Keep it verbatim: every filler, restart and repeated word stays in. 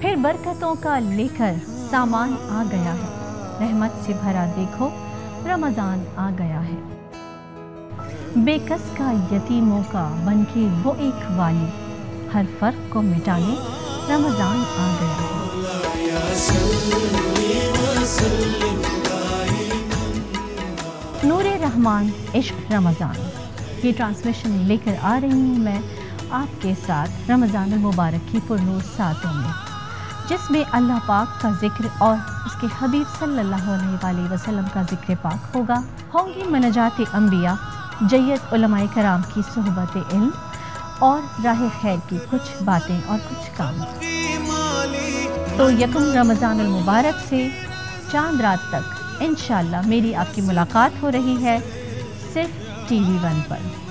پھر برکتوں کا لے کر سامان آ گیا ہے، رحمت سے بھرا دیکھو رمضان آ گیا ہے۔ بے کس کا یتیموں کا بن کے وہ ایک والی، ہر فرق کو مٹانے رمضان آ گیا ہے۔ نور رحمان عشق رمضان، یہ ٹرانسمیشن لے کر آ رہی ہوں میں آپ کے ساتھ رمضان المبارک کی پرنور ساتوں میں، جس میں اللہ پاک کا ذکر اور اس کے حبیب صلی اللہ علیہ وآلہ وسلم کا ذکر پاک ہوگا، ہوں گی مناجات انبیاء، جید علماء کرام کی صحبت علم اور راہ خیر کی کچھ باتیں اور کچھ کام۔ تو یکم رمضان المبارک سے چاند رات تک انشاءاللہ میری آپ کی ملاقات ہو رہی ہے صرف ٹی وی ون پر۔